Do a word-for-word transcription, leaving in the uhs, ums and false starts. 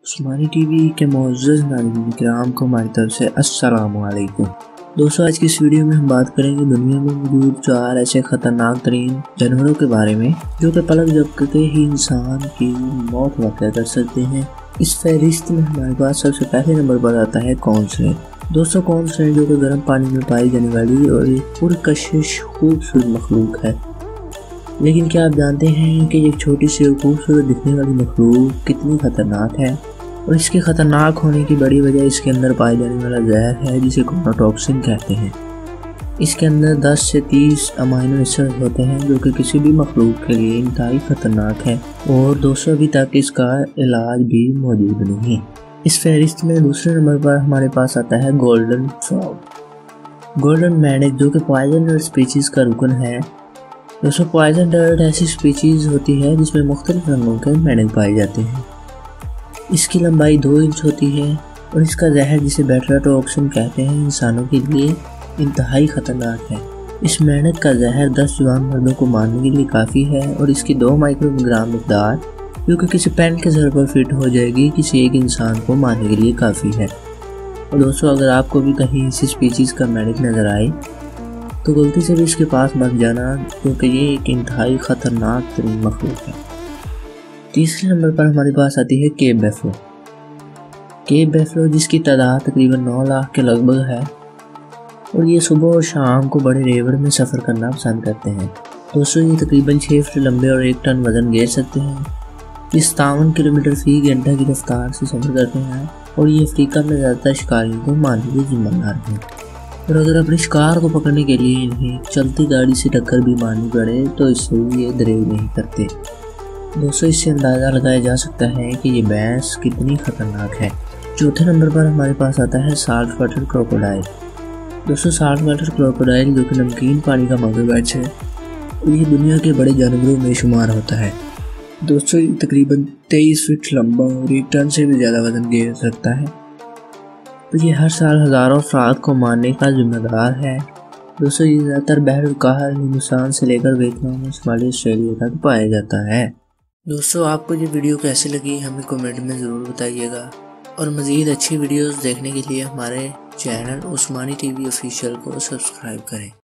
उस्मानी TV के मोअज़्ज़ज़ नाज़रीन किराम को हमारी तरफ से अस्सलामु अलैकुम। दोस्तों, आज की इस वीडियो में हम बात करेंगे दुनिया में मौजूद चार ऐसे खतरनाक तरीन जानवरों के बारे में जो कि पलक झपकते ही इंसान की मौत वाक़या कर सकते हैं। इस फहरिस्त में हमारे पास सबसे पहले नंबर पर आता है कौबसूरत। दोस्तों, कौबसूरत जो कि गर्म पानी में पाई जाने वाली और एक पुरकशिश खूबसूरत मखलूक है। लेकिन क्या आप जानते हैं कि एक छोटी सी और खूबसूरत दिखने वाली मखलूक कितनी खतरनाक है? और इसके खतरनाक होने की बड़ी वजह इसके अंदर पाए जाने वाला जहर है जिसे टॉक्सिन कहते हैं। इसके अंदर दस से तीस अमाइनो एसिड होते हैं जो कि किसी भी मखलूक के लिए इंतहाई खतरनाक है और दोस्तों अभी तक इसका इलाज भी मौजूद नहीं। इस फहरिस्त में दूसरे नंबर पर हमारे पास आता है गोल्डन फ्रॉग। गोल्डन मेंढक जो कि पॉइजन स्पीशीज का रुकन है। दोस्तों, पॉइजन डर्ट ऐसी स्पीशीज होती है जिसमें मुख्तलिफ रंगों के मेंढक पाए जाते हैं। इसकी लंबाई दो इंच होती है और इसका जहर जिसे टॉक्सिन कहते हैं इंसानों के लिए इंतहाई ख़तरनाक है। इस मेंढक का जहर दस जवान मर्दों को मारने के लिए काफ़ी है और इसकी दो माइक्रोग्राम मकदार जो कि किसी पेन के सर पर फिट हो जाएगी किसी एक इंसान को मारने के लिए काफ़ी है। और दोस्तों, अगर आपको भी कहीं इसी स्पीशीज़ का मेंढक नज़र आए तो गलती से भी इसके पास मत जाना क्योंकि ये एक इंतहाई ख़तरनाक तरीन मखलूक है। तीसरे नंबर पर हमारे पास आती है केप बैफलो। केप बैफलो जिसकी तादाद तकरीबन नौ लाख के लगभग है और ये सुबह और शाम को बड़े रेवड़ में सफ़र करना पसंद करते हैं। दोस्तों, ये तकरीबन छः फुट लंबे और एक टन वज़न घेर सकते हैं। ये सतावन किलोमीटर फी घंटा की रफ्तार से सफ़र करते हैं और ये अफ्रीका में ज़्यादातर शिकारियों को मारने के जिम्मेदार हैं। और अगर अपने शिकार को पकड़ने के लिए इन्हें चलती गाड़ी से टक्कर भी मारनी पड़े तो इससे ये दरेग नहीं करते। दोस्तों, इससे अंदाज़ा लगाया जा सकता है कि ये भैंस कितनी ख़तरनाक है। चौथे नंबर पर हमारे पास आता है साल्ट वाटर क्रोकोडाइल। दोस्तों, साल्ट वाटर क्रोकोडाइल जो कि नमकीन पानी का मगरमच्छ है और ये दुनिया के बड़े जानवरों में शुमार होता है। दोस्तों, ये तकरीबन तेईस फीट लंबा और एक टन से भी ज़्यादा वजन घेर सकता है। तो ये हर साल हज़ारों अफराद को मारने का जिम्मेदार है। दोस्तों, ये ज़्यादातर बहर हिंदुस्तान से लेकर वियतनाम, सोमालिया, ऑस्ट्रेलिया तक पाया जाता है। दोस्तों, आपको ये वीडियो कैसी लगी हमें कमेंट में ज़रूर बताइएगा और मज़ीद अच्छी वीडियोस देखने के लिए हमारे चैनल उस्मानी टीवी ऑफिशियल को सब्सक्राइब करें।